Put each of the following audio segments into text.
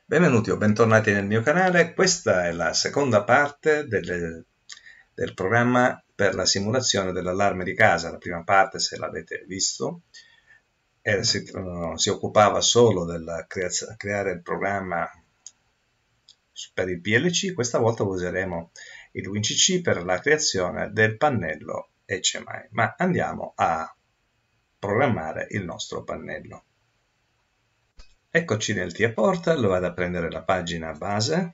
Benvenuti o bentornati nel mio canale. Questa è la seconda parte del programma per la simulazione dell'allarme di casa. La prima parte, se l'avete visto, si occupava solo del creare il programma per il PLC. Questa volta useremo il WinCC per la creazione del pannello HMI, ma andiamo a programmare il nostro pannello. Eccoci nel TIA Portal, vado a prendere la pagina base,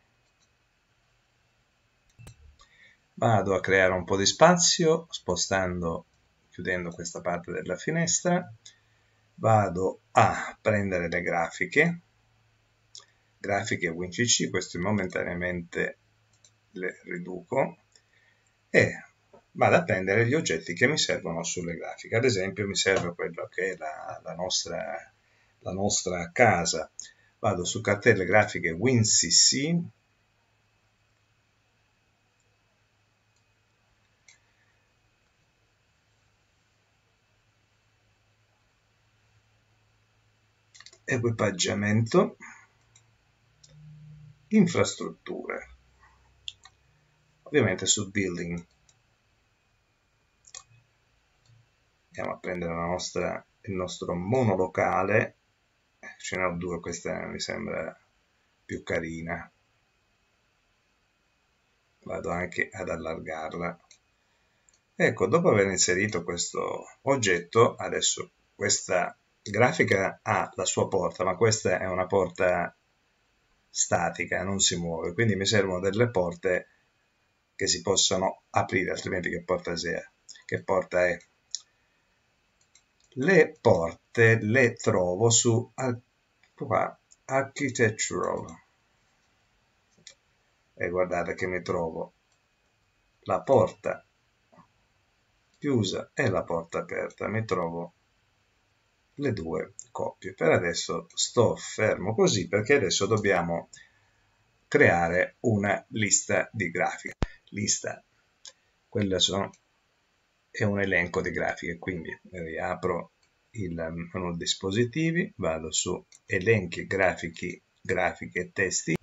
vado a creare un po' di spazio chiudendo questa parte della finestra, vado a prendere le grafiche WinCC, queste momentaneamente le riduco e vado a prendere gli oggetti che mi servono sulle grafiche. Ad esempio mi serve quello che è la nostra casa. Vado su cartelle grafiche WinCC, equipaggiamento, infrastrutture, ovviamente su building. Andiamo a prendere il nostro monolocale, ce ne ho due, questa mi sembra più carina, vado anche ad allargarla. Ecco, dopo aver inserito questo oggetto, adesso questa grafica ha la sua porta, ma questa è una porta statica, non si muove, quindi mi servono delle porte che si possono aprire, altrimenti che porta è? Le porte le trovo su Architectural e guardate che mi trovo la porta chiusa e la porta aperta, mi trovo le due coppie. Per adesso sto fermo così perché adesso dobbiamo creare una lista di grafiche. È un elenco di grafiche, quindi riapro il menu dispositivi, vado su elenchi, grafiche e testi.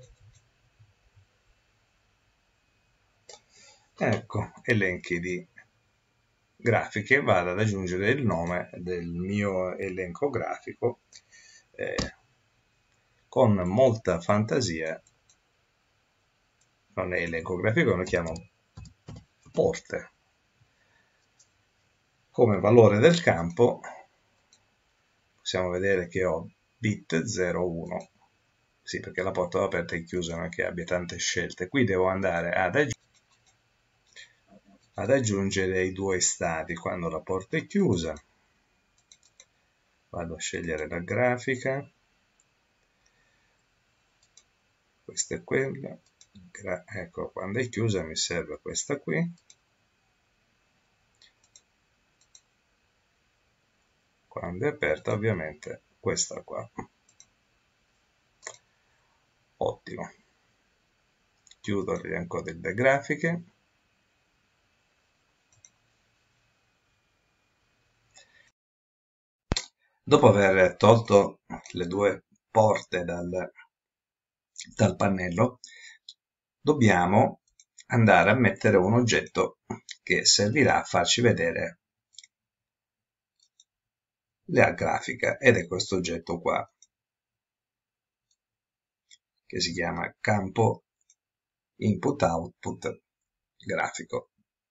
Ecco, elenchi di grafiche, vado ad aggiungere il nome del mio elenco grafico con molta fantasia. Non è elenco grafico, lo chiamo porte. Come valore del campo possiamo vedere che ho bit 01, sì, perché la porta va aperta e chiusa, non è che abbia tante scelte. Qui devo andare ad aggiungere i due stati quando la porta è chiusa. Vado a scegliere la grafica, questa è quella, ecco, quando è chiusa mi serve questa qui, quando è aperta ovviamente questa qua. Ottimo, chiudo l'elenco delle grafiche. Dopo aver tolto le due porte dal pannello, dobbiamo andare a mettere un oggetto che servirà a farci vedere la grafica, ed è questo oggetto qua, che si chiama campo input-output grafico.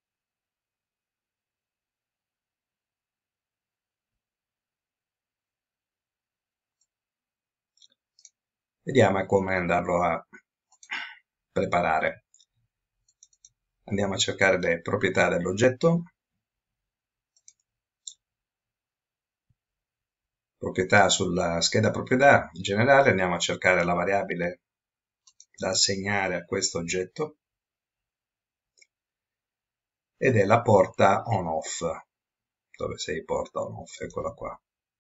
Vediamo come andarlo a preparare. Andiamo a cercare le proprietà dell'oggetto. Proprietà, sulla scheda proprietà generale andiamo a cercare la variabile da assegnare a questo oggetto ed è la porta on-off. Dove sei porta on-off? Eccola qua.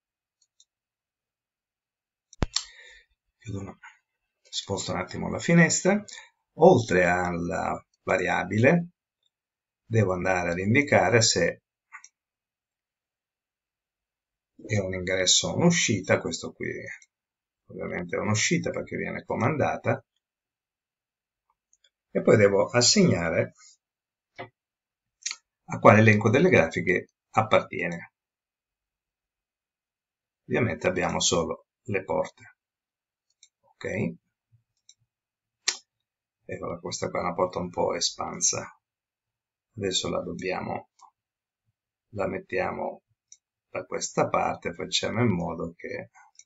Sposto un attimo la finestra. Oltre alla variabile devo andare ad indicare se è un ingresso o un'uscita. Questo qui ovviamente è un'uscita perché viene comandata, e poi devo assegnare a quale elenco delle grafiche appartiene. Ovviamente abbiamo solo le porte. Ok? Eccola, questa qua è una porta un po' espansa. Adesso la mettiamo da questa parte, facciamo in modo che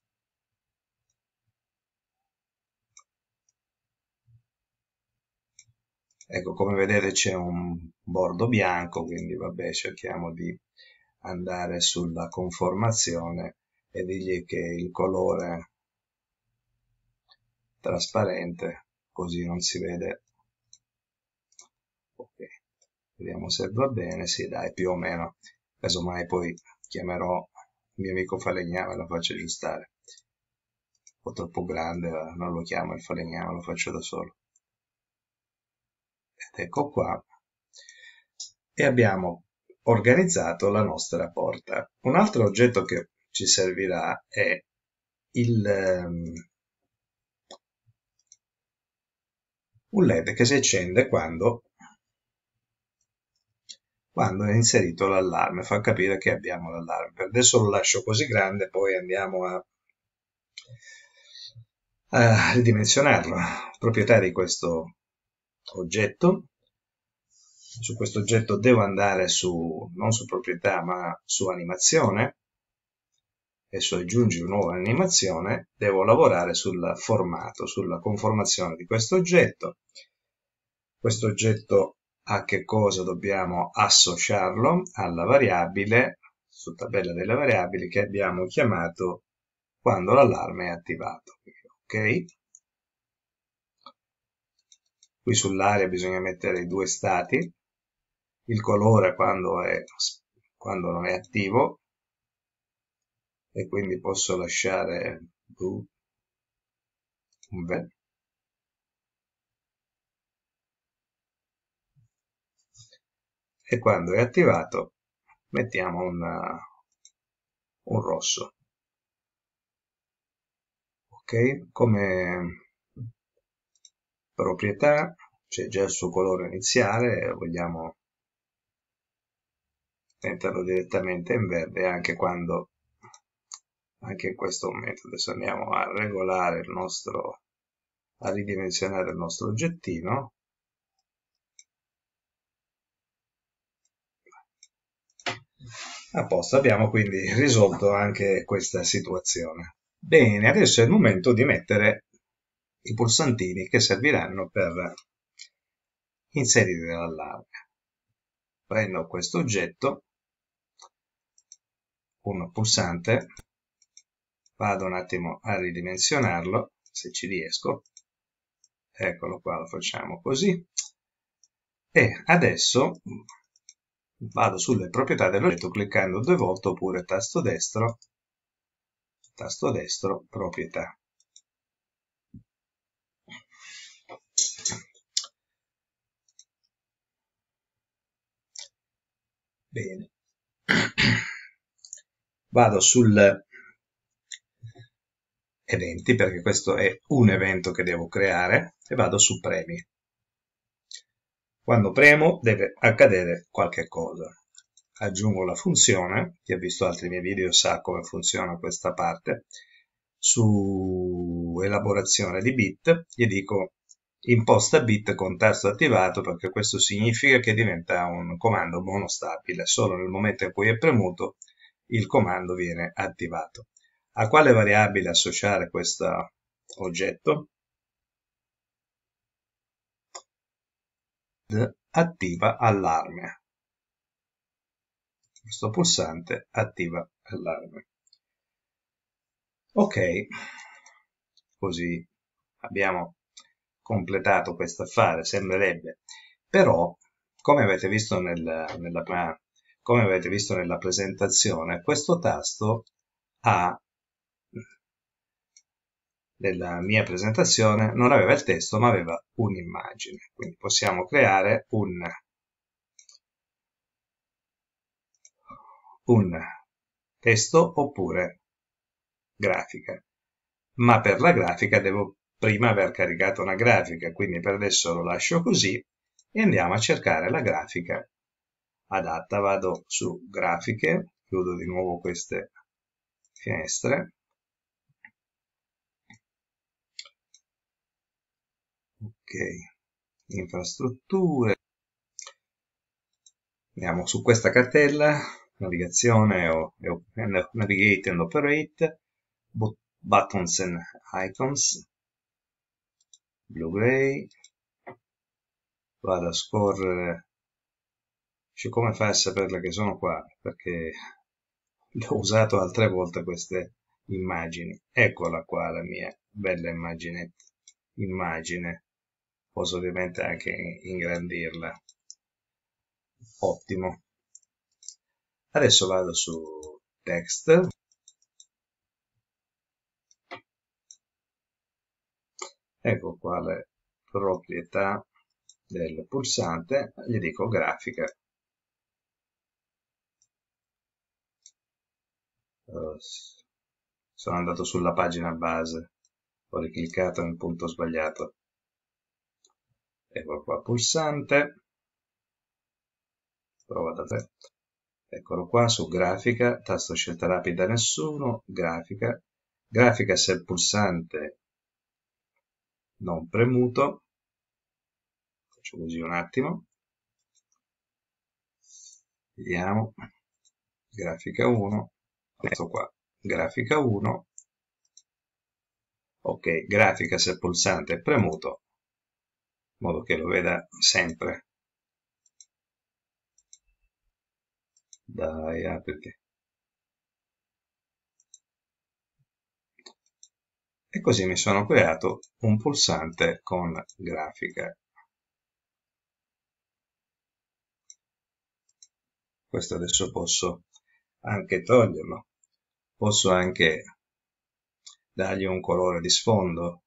ecco, come vedete c'è un bordo bianco, quindi vabbè, cerchiamo di andare sulla conformazione e dirgli che il colore trasparente, così non si vede. Ok, vediamo se va bene. Sì, dai, più o meno. Casomai poi chiamerò il mio amico falegname e lo faccio aggiustare. Un po' troppo grande, non lo chiamo il falegname, lo faccio da solo. Ed ecco qua. E abbiamo organizzato la nostra porta. Un altro oggetto che ci servirà è un LED che si accende quando è inserito l'allarme, fa capire che abbiamo l'allarme. Per adesso lo lascio così grande, poi andiamo a ridimensionarlo. Proprietà di questo oggetto. Su questo oggetto devo andare non su proprietà, ma su animazione. E su aggiungere nuova animazione devo lavorare sul formato, sulla conformazione di questo oggetto. Questo oggetto a che cosa dobbiamo associarlo? Alla variabile, su tabella delle variabili, che abbiamo chiamato quando l'allarme è attivato. Ok? Qui sull'area bisogna mettere i due stati, il colore quando non è attivo, e quindi posso lasciare un verde. E quando è attivato mettiamo un rosso. Ok, come proprietà c'è già il suo colore iniziale, vogliamo metterlo direttamente in verde anche in questo momento. Adesso andiamo a regolare a ridimensionare il nostro oggettino. A posto, abbiamo quindi risolto anche questa situazione. Bene, adesso è il momento di mettere i pulsantini che serviranno per inserire l'allarme. Prendo questo oggetto, un pulsante, vado un attimo a ridimensionarlo, se ci riesco. Eccolo qua, lo facciamo così. E adesso vado sulle proprietà dell'oggetto cliccando 2 volte oppure tasto destro, proprietà. Bene. Vado sul eventi, perché questo è un evento che devo creare, e vado su premi. Quando premo deve accadere qualche cosa. Aggiungo la funzione, chi ha visto altri miei video sa come funziona questa parte. Su elaborazione di bit gli dico imposta bit con tasto attivato, perché questo significa che diventa un comando monostabile. Solo nel momento in cui è premuto il comando viene attivato. A quale variabile associare questo oggetto? Attiva allarme. Questo pulsante attiva allarme. Ok, così abbiamo completato questo affare, sembrerebbe. Però, come avete visto nella presentazione, questo tasto nella mia presentazione non aveva il testo, ma aveva un'immagine. Quindi possiamo creare un testo oppure grafica. ma per la grafica devo prima aver caricato una grafica, quindi per adesso lo lascio così e andiamo a cercare la grafica adatta. Vado su grafiche, chiudo di nuovo queste finestre. Ok, infrastrutture. Andiamo su questa cartella, navigazione o navigate and operate, buttons and icons, Blu-ray. Vado a scorrere. Come fai a saperle che sono qua? Perché ho usato altre volte queste immagini. Eccola qua la mia bella immagine. Posso ovviamente anche ingrandirla. Ottimo. Adesso vado su text. Ecco qua le proprietà del pulsante, gli dico grafica. Sono andato sulla pagina base, ho ricliccato nel punto sbagliato. Ecco qua pulsante, prova da te. Eccolo qua su grafica, tasto scelta rapida nessuno, grafica. Grafica se il pulsante non premuto. Faccio così un attimo. Vediamo. Grafica 1. Ecco qua. Grafica 1. Ok, grafica se il pulsante è premuto, in modo che lo veda sempre. Dai, apriti. E così mi sono creato un pulsante con grafica. Questo adesso posso anche toglierlo. Posso anche dargli un colore di sfondo.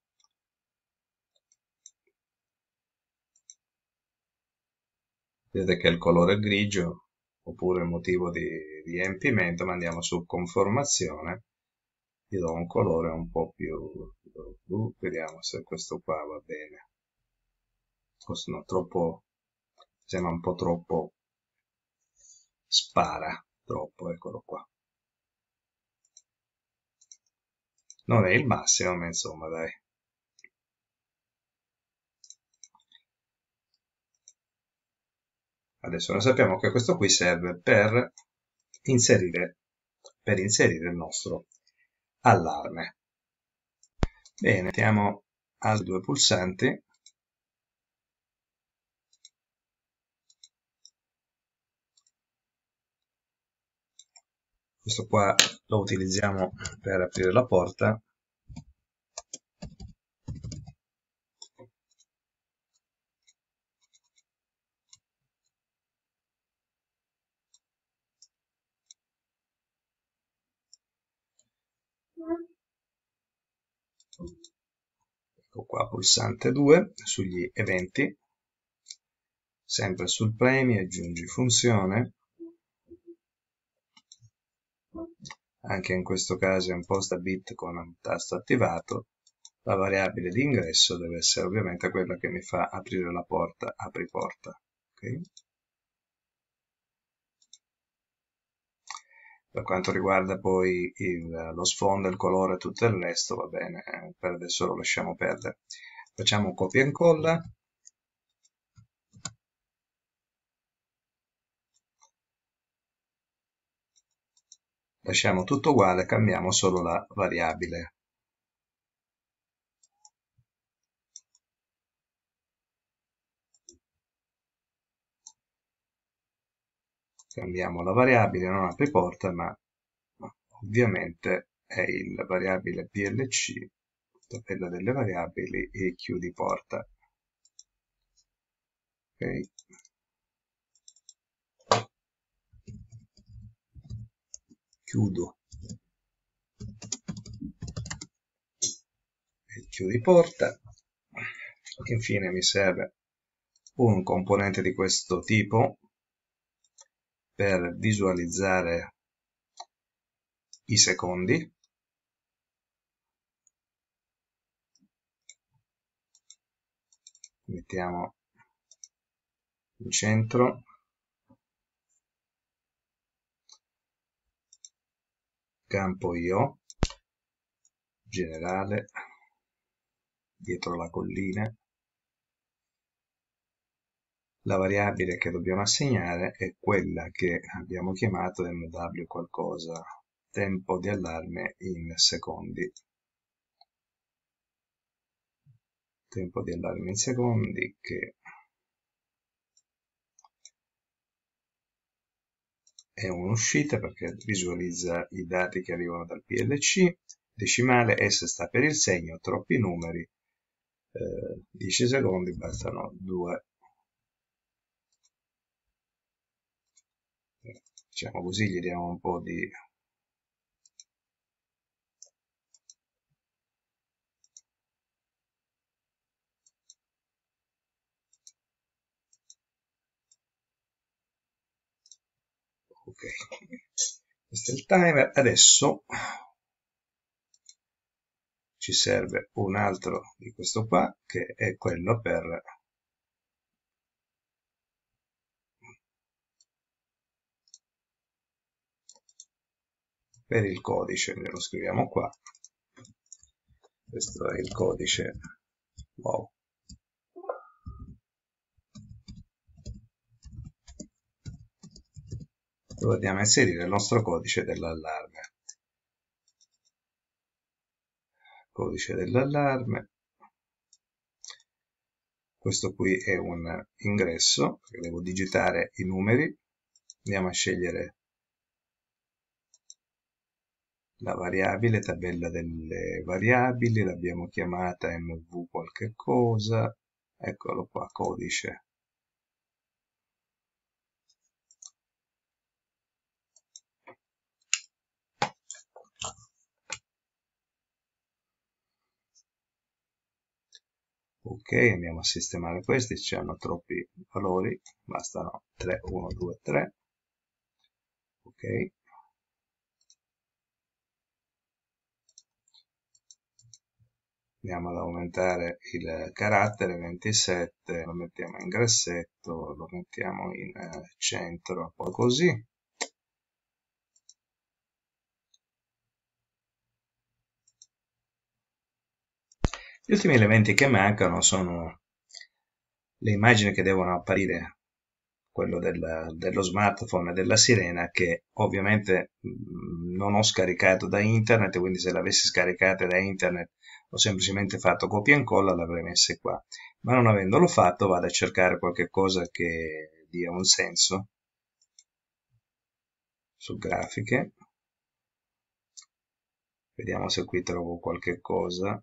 Vedete che il colore è grigio, oppure motivo di riempimento, ma andiamo su conformazione. Gli do un colore un po' più blu, vediamo se questo qua va bene. Questo no, troppo, sembra un po' troppo, spara troppo, eccolo qua. Non è il massimo, ma insomma dai. Adesso noi sappiamo che questo qui serve per inserire il nostro allarme. Bene, mettiamo altri due pulsanti. Questo qua lo utilizziamo per aprire la porta. Ecco qua, pulsante 2, sugli eventi, sempre sul premi, aggiungi funzione. Anche in questo caso imposta bit con un tasto attivato. La variabile di ingresso deve essere ovviamente quella che mi fa aprire la porta, apri porta. Okay? Per quanto riguarda poi lo sfondo, il colore e tutto il resto, va bene, per adesso lo lasciamo perdere. Facciamo copia e incolla. Lasciamo tutto uguale, cambiamo solo la variabile. Cambiamo la variabile, non apri porta, ma ovviamente è la variabile PLC, tabella delle variabili, e chiudi porta. Ok. Chiudo e chiudi porta. Infine mi serve un componente di questo tipo per visualizzare, , i, secondi. mettiamo in centro, campo io, generale, dietro la collina. La variabile che dobbiamo assegnare è quella che abbiamo chiamato mw qualcosa, tempo di allarme in secondi. Tempo di allarme in secondi che è un'uscita perché visualizza i dati che arrivano dal PLC, decimale, S sta per il segno, troppi numeri, 10 secondi, bastano 2. Diciamo così, gli diamo un po' di ok, questo è il timer. Adesso ci serve un altro di questo qua che è quello per il codice, lo scriviamo qua. Questo è il codice. Wow. Dove andiamo a inserire il nostro codice dell'allarme. Codice dell'allarme. Questo qui è un ingresso, perché devo digitare i numeri. Andiamo a scegliere la variabile, tabella delle variabili, l'abbiamo chiamata mv qualche cosa, eccolo qua, codice. Ok, andiamo a sistemare questi, c'hanno troppi valori, bastano 3, 1, 2, 3. Ok. Andiamo ad aumentare il carattere 27, lo mettiamo in grassetto, lo mettiamo in centro, poi così. Gli ultimi elementi che mancano sono le immagini che devono apparire, quello dello smartphone e della sirena, che ovviamente non ho scaricato da internet, quindi se l'avessi scaricata da internet ho semplicemente fatto copia e incolla, l'avrei messa qua. Ma non avendolo fatto vado a cercare qualche cosa che dia un senso su grafiche. Vediamo se qui trovo qualche cosa.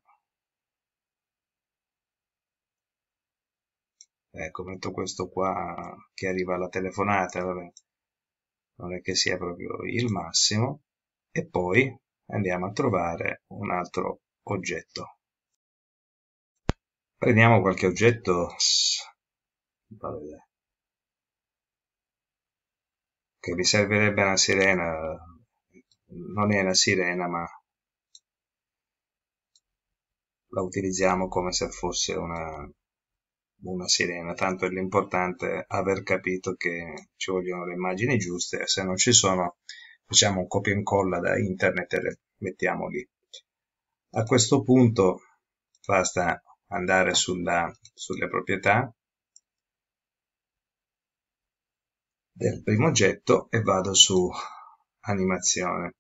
Ecco, metto questo qua che arriva alla telefonata, vabbè, non è che sia proprio il massimo. E poi andiamo a trovare un altro oggetto. Prendiamo qualche oggetto che vi servirebbe una sirena. Non è una sirena, ma la utilizziamo come se fosse una sirena, tanto è l'importante aver capito che ci vogliono le immagini giuste, e se non ci sono facciamo un copia e incolla da internet e le mettiamo lì. A questo punto basta andare sulle proprietà del primo oggetto e vado su animazione.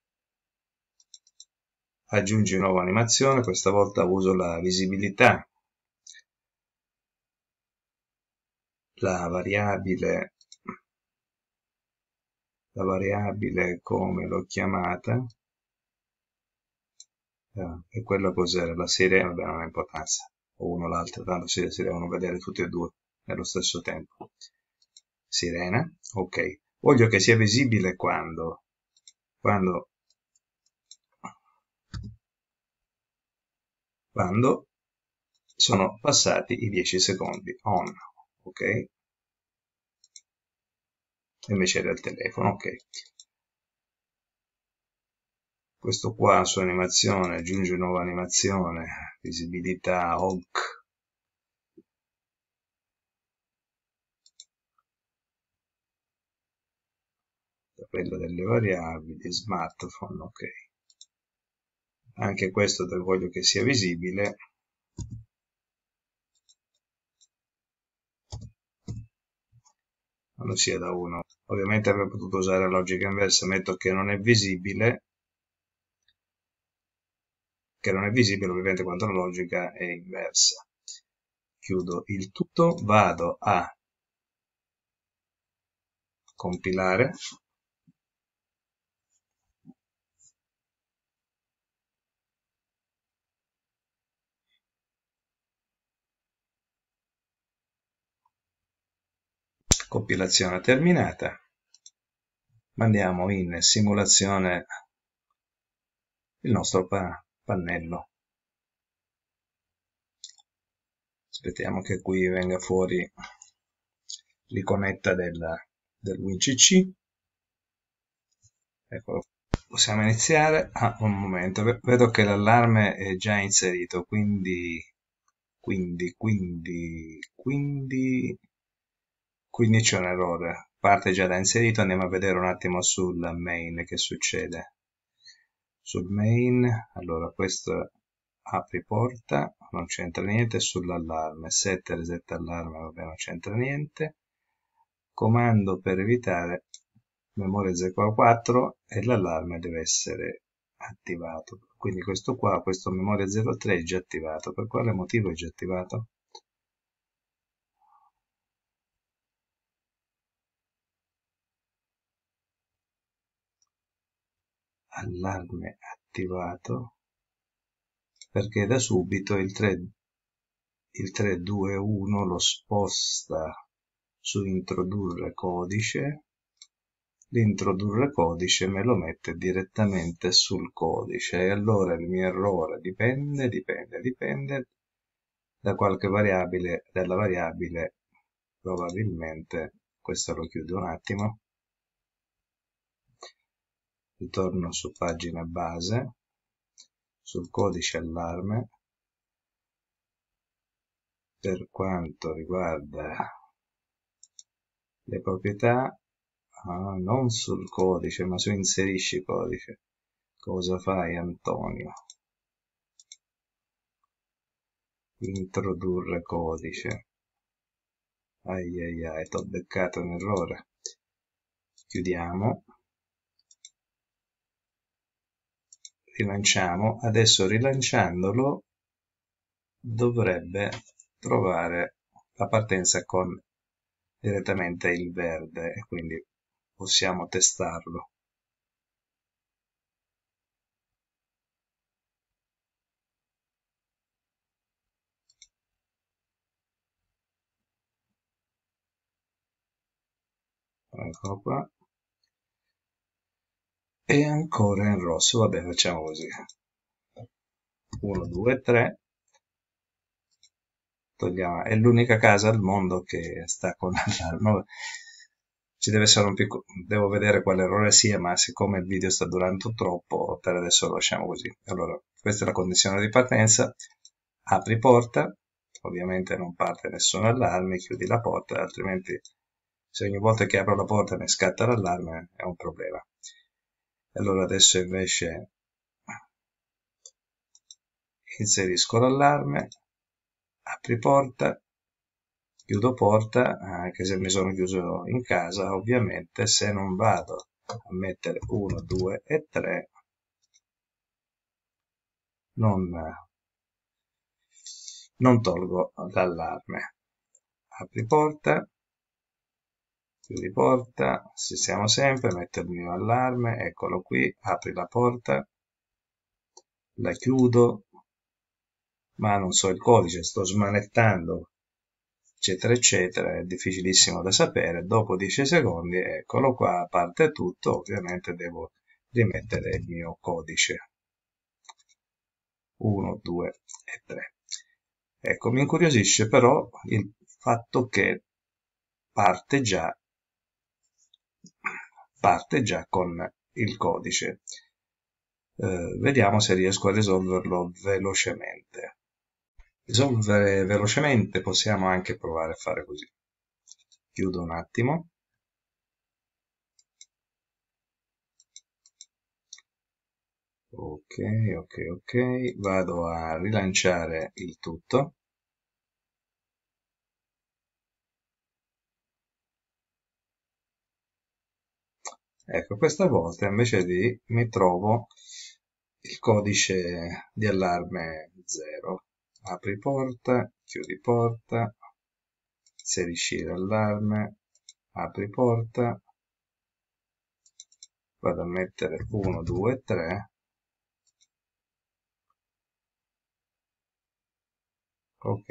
Aggiungi nuova animazione, questa volta uso la visibilità. La variabile come l'ho chiamata, e quello cos'era? La sirena, vabbè, non ha importanza, o uno o l'altro, tanto si devono vedere tutti e due nello stesso tempo. Sirena, ok. Voglio che sia visibile quando sono passati i 10 secondi, on, ok? Invece era il telefono, ok. Questo qua su animazione, aggiunge nuova animazione, visibilità, HOG, quella delle variabili, smartphone, ok. Anche questo voglio che sia visibile. Non sia da 1. Ovviamente avrei potuto usare la logica inversa, metto che non è visibile, ovviamente quando la logica è inversa. Chiudo il tutto, vado a compilare. Compilazione terminata. Mandiamo in simulazione il nostro pannello. Aspettiamo che qui venga fuori l'iconetta del WinCC. Eccolo. Possiamo iniziare. Un momento, vedo che l'allarme è già inserito, quindi c'è un errore. Parte già da inserito, andiamo a vedere un attimo sul main che succede. Sul main, allora questo apri porta, non c'entra niente, sull'allarme, set reset allarme, vabbè non c'entra niente. Comando per evitare memoria 04 e l'allarme deve essere attivato. Quindi questo qua, questo memoria 03 è già attivato. Per quale motivo è già attivato? Allarme attivato perché da subito il 321 lo sposta su introdurre codice. L'introdurre codice me lo mette direttamente sul codice e allora il mio errore dipende da qualche variabile, dalla variabile probabilmente, questo lo chiudo un attimo, ritorno su pagina base, sul codice allarme, per quanto riguarda le proprietà, non sul codice ma su inserisci codice. Cosa fai Antonio? Introdurre codice. Ai, t'ho beccato un errore. Chiudiamo. Rilanciamo. Adesso rilanciandolo dovrebbe trovare la partenza con direttamente il verde e quindi possiamo testarlo. Eccolo qua. E ancora in rosso, vabbè facciamo così. 1, 2, 3. Togliamo. È l'unica casa al mondo che sta con l'allarme. Ci deve essere un piccolo, devo vedere quale errore sia, ma siccome il video sta durando troppo, per adesso lo lasciamo così. Allora, questa è la condizione di partenza. Apri porta, ovviamente non parte nessun allarme, chiudi la porta, altrimenti se ogni volta che apro la porta ne scatta l'allarme è un problema. Allora adesso invece inserisco l'allarme, apri porta, chiudo porta, anche se mi sono chiuso in casa, ovviamente se non vado a mettere 1, 2 e 3 non tolgo l'allarme. Apri porta, chiudi porta, ci siamo sempre, metto il mio allarme, eccolo qui, apri la porta, la chiudo, ma non so il codice, sto smanettando, eccetera eccetera, è difficilissimo da sapere. Dopo 10 secondi, eccolo qua, parte tutto, ovviamente devo rimettere il mio codice. 1, 2 e 3. Ecco, mi incuriosisce però il fatto che parte già con il codice. Vediamo se riesco a risolverlo velocemente. Risolvere velocemente possiamo anche provare a fare così. Chiudo un attimo. Ok, ok, ok, vado a rilanciare il tutto. Ecco, questa volta invece di mi trovo il codice di allarme 0. Apri porta, chiudi porta, inserisci l'allarme, apri porta, vado a mettere 1, 2, 3, ok,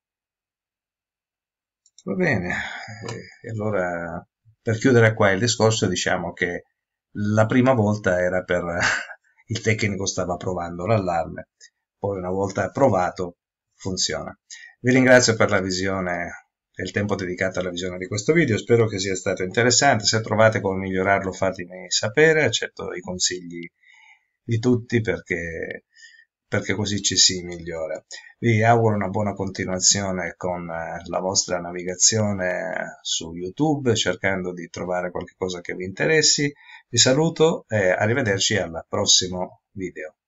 va bene. E allora, per chiudere qua il discorso, diciamo che la prima volta era per il tecnico stava provando l'allarme, poi una volta approvato funziona. Vi ringrazio per la visione e il tempo dedicato alla visione di questo video, spero che sia stato interessante. Se trovate come migliorarlo fatemi sapere, accetto i consigli di tutti perché così ci si migliora. Vi auguro una buona continuazione con la vostra navigazione su YouTube, cercando di trovare qualche cosa che vi interessi. Vi saluto e arrivederci al prossimo video.